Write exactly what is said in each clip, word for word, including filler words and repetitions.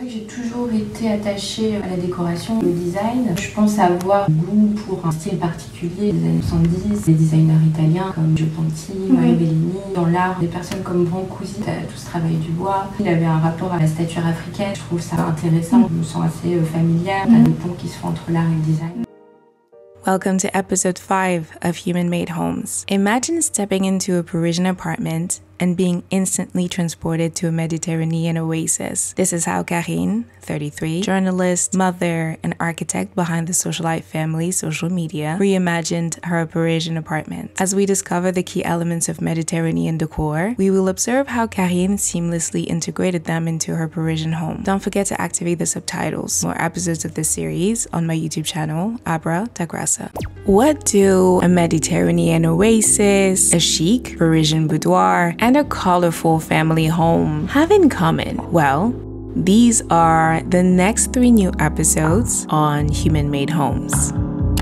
j'ai toujours été attachée à la décoration, au design. Je pense avoir goût pour un style particulier des années soixante-dix, des designers italiens comme Gio Ponti, Mario Bellini. Dans l'art, des personnes comme Brancusi, tout ce travail du bois. Il avait un rapport à la stature africaine. Je trouve ça intéressant. Je me sens assez familière. Il y a des ponts qui se font entre l'art et le design. Welcome to episode five of Human Made Homes. Imagine stepping into a Parisian apartment and being instantly transported to a Mediterranean oasis. This is how Karine, thirty-three, journalist, mother, and architect behind the Socialite family social media, reimagined her Parisian apartment. As we discover the key elements of Mediterranean decor, we will observe how Karine seamlessly integrated them into her Parisian home. Don't forget to activate the subtitles. More episodes of this series on my YouTube channel, Abra da Graça. What do a Mediterranean oasis, a chic Parisian boudoir, and a colorful family home have in common? Well, these are the next three new episodes on Human Made Homes.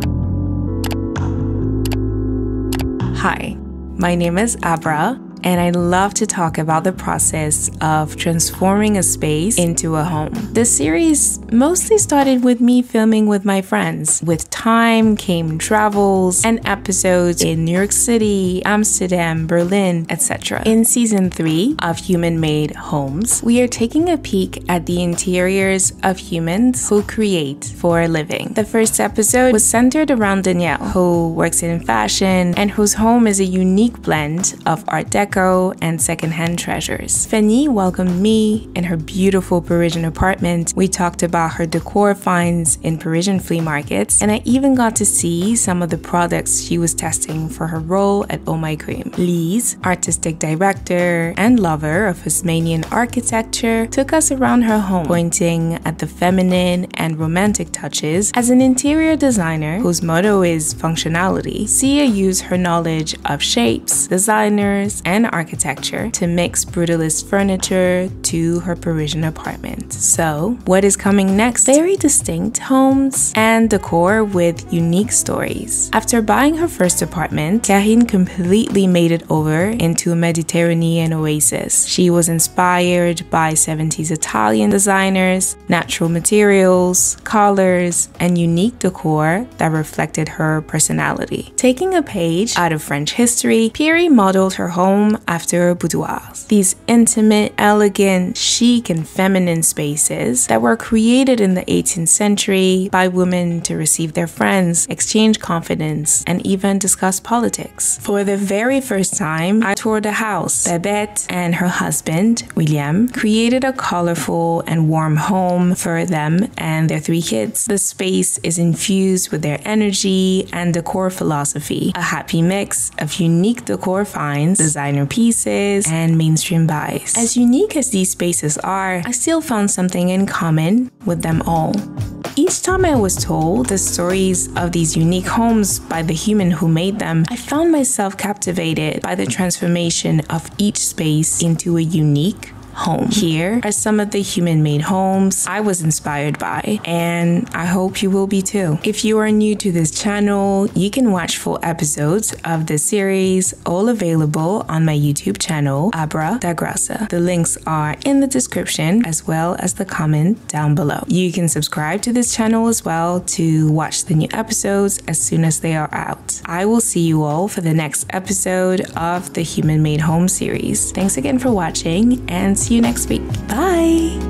Hi, my name is Abra, and I love to talk about the process of transforming a space into a home. This series mostly started with me filming with my friends. With time came travels and episodes in New York City, Amsterdam, Berlin, et cetera. In season three of Human Made Homes, we are taking a peek at the interiors of humans who create for a living. The first episode was centered around Danielle, who works in fashion and whose home is a unique blend of Art Deco and secondhand treasures. Fanny welcomed me in her beautiful Parisian apartment. We talked about her decor finds in Parisian flea markets, and I even got to see some of the products she was testing for her role at Oh My Cream. Lise, artistic director and lover of Haussmannian architecture, took us around her home, pointing at the feminine and romantic touches. As an interior designer whose motto is functionality, Sia used her knowledge of shapes, designers, and architecture to mix brutalist furniture to her Parisian apartment. So, what is coming next? Very distinct homes and decor with unique stories. After buying her first apartment, Karine completely made it over into a Mediterranean oasis. She was inspired by seventies Italian designers, natural materials, colors, and unique decor that reflected her personality. Taking a page out of French history, Piri modeled her home after boudoirs. These intimate, elegant, chic, and feminine spaces that were created in the eighteenth century by women to receive their friends, exchange confidence, and even discuss politics. For the very first time, I toured a house. Babette and her husband, William, created a colorful and warm home for them and their three kids. The space is infused with their energy and decor philosophy, a happy mix of unique decor finds, designer pieces, and mainstream buys. As unique as these spaces are, I still found something in common with them all. Each time I was told the stories of these unique homes by the human who made them, I found myself captivated by the transformation of each space into a unique home. Here are some of the human-made homes I was inspired by, and I hope you will be too. If you are new to this channel, you can watch full episodes of this series, all available on my YouTube channel, Abra da Graça. The links are in the description as well as the comment down below. You can subscribe to this channel as well to watch the new episodes as soon as they are out. I will see you all for the next episode of the Human Made Home series. Thanks again for watching, and see you next week. Bye!